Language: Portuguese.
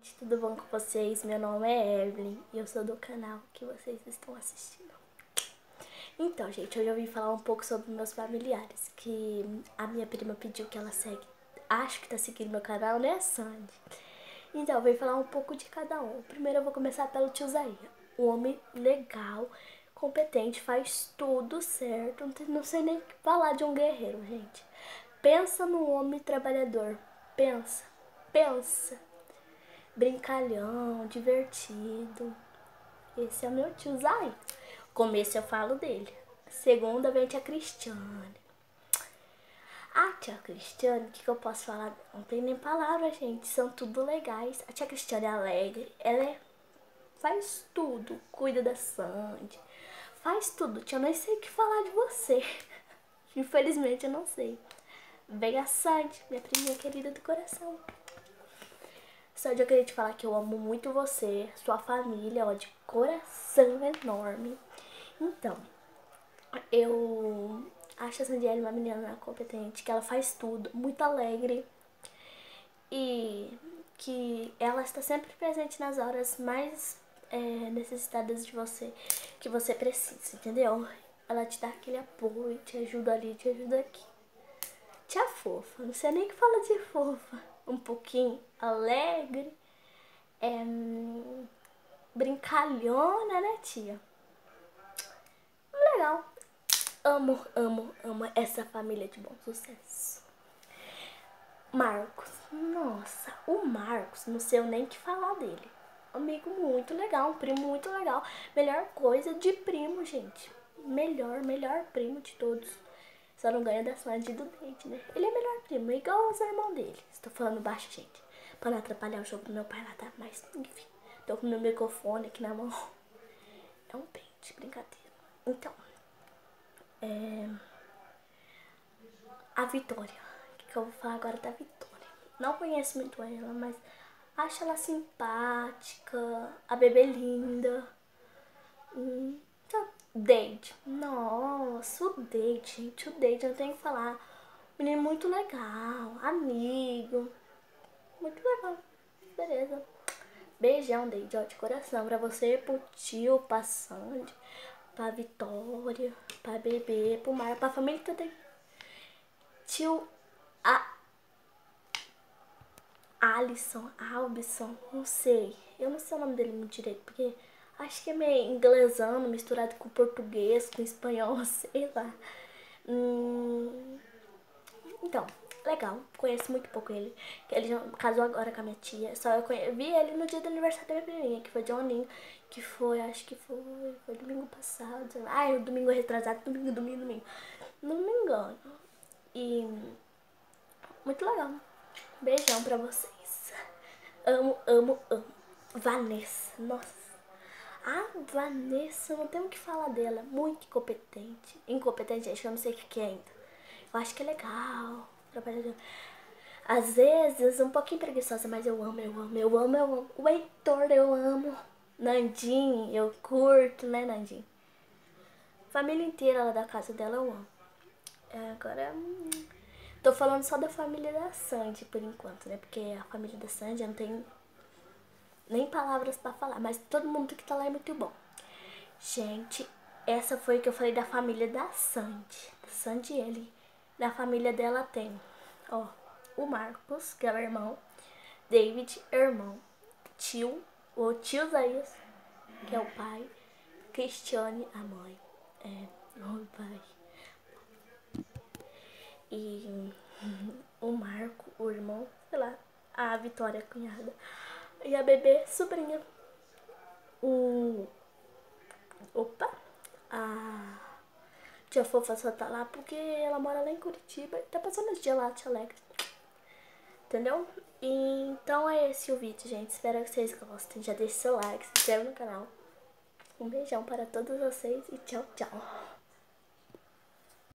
gente, tudo bom com vocês? Meu nome é Evelyn e eu sou do canal que vocês estão assistindo. Então, gente, hoje eu vim falar um pouco sobre meus familiares, que a minha prima pediu que ela segue, acho que tá seguindo meu canal, né, Sandy? Então, eu vim falar um pouco de cada um. Primeiro eu vou começar pelo tio Zaia, um homem legal, competente, faz tudo certo, não sei nem falar de um guerreiro, gente. Pensa num homem trabalhador, pensa. Brincalhão, divertido. Esse é o meu tio Zay. Começo eu falo dele. Segunda vem a tia Cristiane. A tia Cristiane, o que eu posso falar? Não tem nem palavra, gente. São tudo legais. A tia Cristiane é alegre. Faz tudo. Cuida da Sandy. Faz tudo. Tia, eu nem sei o que falar de você. Infelizmente eu não sei. Vem a Sandy, minha priminha querida do coração. Sandy, eu queria te falar que eu amo muito você, sua família, ó, de coração enorme. Então, eu acho a Sandiele uma menina competente, que ela faz tudo, muito alegre e que ela está sempre presente nas horas mais necessitadas de você, que você precisa, entendeu? Ela te dá aquele apoio, te ajuda ali, te ajuda aqui. Tia fofa, não sei nem o que fala de fofa. Um pouquinho alegre, brincalhona, né, tia? Legal. Amo essa família de bom sucesso. Marcos. Nossa, o Marcos, não sei nem o que falar dele. Amigo muito legal, um primo muito legal. Melhor coisa de primo, gente. Melhor primo de todos. Só não ganha da Sandy e do Date, né? Ele é melhor primo, igual os irmãos dele. Estou falando baixo, gente, pra não atrapalhar o jogo do meu pai lá, tá? Mas, enfim, tô com o meu microfone aqui na mão. É um pente, brincadeira. Então, a Vitória. O que eu vou falar agora da Vitória? Não conheço muito ela, mas acho ela simpática, a bebê linda. Então, Date. Nossa, o Date, gente, o Date, eu tenho que falar. Menino muito legal, amigo. Muito legal. Beleza. Beijão, Date, ó, de coração. Pra você, pro tio, pra Sandy, pra Vitória, pra bebê, pro Mar, pra família toda. Tio Albson, não sei. Eu não sei o nome dele muito direito, porque acho que é meio inglesano, misturado com português, com espanhol, sei lá. Então, legal. Conheço muito pouco ele. Ele já casou agora com a minha tia. Só eu vi ele no dia do aniversário da minha priminha, que foi Johninho, que foi, acho que foi domingo passado. Ai, o domingo retrasado, domingo. Não me engano. E muito legal. Beijão pra vocês. Amo. Vanessa, nossa. A Vanessa, não tenho o que falar dela. Muito incompetente. Incompetente, gente, eu não sei o que é ainda. Eu acho que é legal. Trabalhador. Às vezes, um pouquinho preguiçosa, mas eu amo. O Heitor, eu amo. Nandinho, eu curto, né, Nandinho? Família inteira lá da casa dela, eu amo. Agora, tô falando só da família da Sandy por enquanto, né? Porque a família da Sandy eu não tenho nem palavras pra falar, mas todo mundo que tá lá é muito bom. Gente, essa foi que eu falei da família da Sandy. Sandy e ele. Da família dela tem, ó, o Marcos, que é o irmão. David, irmão. O tio Zaias, que é o pai. Cristiane, a mãe. O pai. E o Marco, o irmão, sei lá, a Vitória, a cunhada. E a bebê, sobrinha. Opa! A tia Fofa só tá lá porque ela mora lá em Curitiba e tá passando os dias lá, tia Alex. Entendeu? Então é esse o vídeo, gente. Espero que vocês gostem. Já deixe seu like, se inscreva no canal. Um beijão para todos vocês e tchau, tchau.